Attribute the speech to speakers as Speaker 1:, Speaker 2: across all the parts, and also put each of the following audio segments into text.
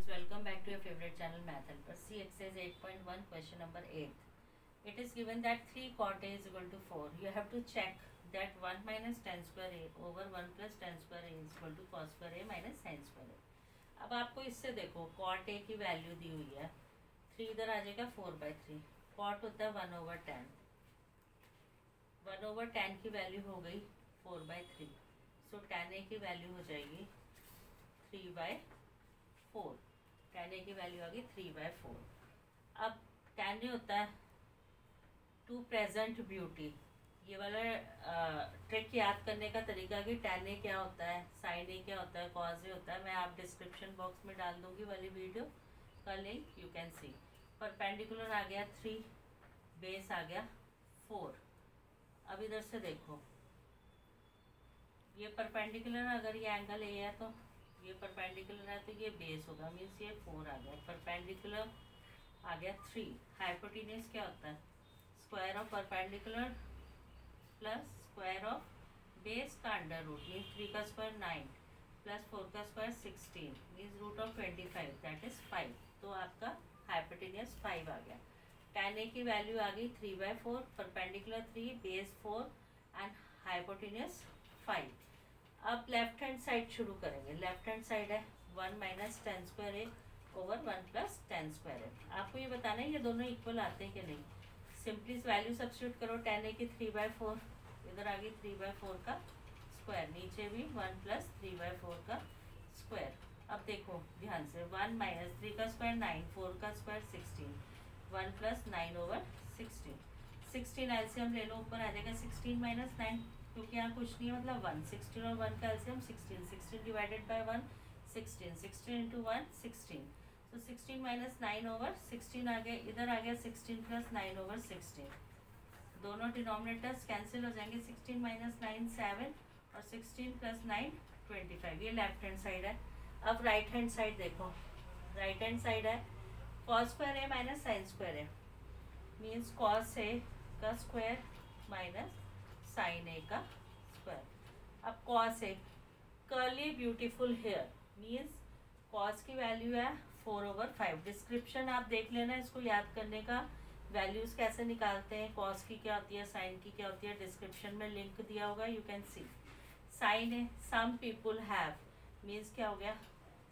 Speaker 1: students, welcome back to your favorite channel Math Helper. See exercise 8.1 question number 8. It is given that 3 cot A is equal to 4. You have to check that 1 minus tan square A over 1 plus tan square A is equal to cos square A minus sin square A. अब आपको इससे देखो cot A की value दी हुई है, 3 इधर आ जाएगा 4/3. cot होता है 1/tan. 1/tan की वैल्यू हो गई 4/3. सो tan A की वैल्यू हो जाएगी 3/4. tan A की वैल्यू आ गई 3/4. अब tan A होता है टू प्रेजेंट ब्यूटी. ये वाला ट्रिक याद करने का तरीका कि tan A क्या होता है, sin A क्या होता है, cos A होता है, मैं आप डिस्क्रिप्शन बॉक्स में डाल दूंगी वाली वीडियो का link. You can see. Perpendicular आ गया 3, बेस आ गया 4. अब इधर से देखो, ये परपेंडिकुलर अगर ये एंगल ए है तो ये परपेंडिकुलर है तो ये बेस होगा, मीन्स ये 4 आ गया. परपेंडिकुलर आ गया 3. हाइपोटेन्यूज क्या होता है, square of perpendicular plus square of base का अंडर रूट, मीन्स 3 का स्क्वायर 9 प्लस 4 का square 16, means root of 25, that is 5. तो आपका हाइपोटेन्यूज 5 आ गया. tan A की वैल्यू आ गई 3/4, परपेंडिकुलर 3, बेस 4 एंड हाइपोटेन्यूज 5. अब लेफ्ट हैंड साइड शुरू करेंगे. लेफ्ट हैंड साइड है 1 minus tan square A over 1 plus tan square A. आपको ये बताना है ये दोनों इक्वल आते हैं कि नहीं. सिंपली वैल्यू सब्स्टिट्यूट करो. tan A की 3/4, इधर आ गई 3/4 का स्क्वायर, नीचे भी 1 प्लस 3/4 का स्क्वायर. अब देखो ध्यान से, 1 माइनस 3 का स्क्वायर 9, 4 का स्क्वायर 16, 1 प्लस 9 ओवर 16. 16 एलसीएम ले लो, ऊपर आ जाएगा 16 माइनस 9, क्योंकि यहाँ कुछ नहीं है मतलब 1. 16 और 1 का एलसीएम 16, 16 डिवाइडेड बाय 1 16, 16 इंटू 1 16. तो 16 माइनस 9 ओवर 16 आ गया, इधर आ गया 16 प्लस 9 ओवर 16. दोनों डिनोमिनेटर्स कैंसिल हो जाएंगे. 16 माइनस 9 7 और 16 प्लस 9 25. ये लेफ्ट हैंड साइड है. अब राइट हैंड साइड देखो. राइट हैंड साइड है cos square A minus sine square A, means cos A का स्क्वायर माइनस साइन A का स्क्वायर. अब cos A curly beautiful hair, means cos की value है 4/5. Description आप देख लेना, इसको याद करने का वैल्यूज कैसे निकालते हैं, cos की क्या होती है, साइन की क्या होती है, डिस्क्रिप्शन में लिंक दिया होगा, यू कैन सी. साइन है सम पीपुल हैव, मीन्स क्या हो गया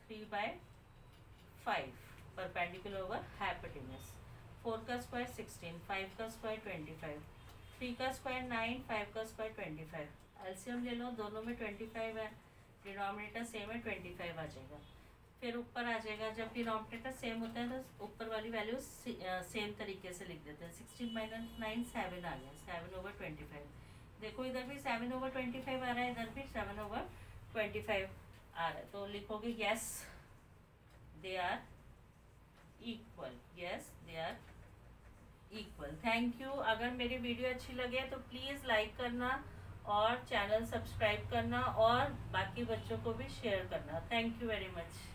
Speaker 1: 3/5 परपेंडिकुलर ओवर हाइपोटेन्यूज. 4 का स्क्वायर 16, 5 का स्क्वायर 25, 3 का स्क्वायर 9, 5 का स्क्वायर 25. एलसीएम ले लो, दोनों में 25 है, डिनोमिनेटर सेम है, 25 आ जाएगा. फिर ऊपर आ जाएगा, जब डिनोमिनेटर सेम होता है तो ऊपर वाली वैल्यू सेम तरीके से लिख देते हैं. 16 माइनस 9 7 आ गया, 7/25. देखो इधर भी 7/25 आ रहा है, इधर भी 7/25 आ रहा है. तो लिखोगे yes they are equal. Yes they are equal. Thank you. अगर मेरी वीडियो अच्छी लगे तो प्लीज़ लाइक करना और चैनल सब्सक्राइब करना और बाकी बच्चों को भी शेयर करना. Thank you very much.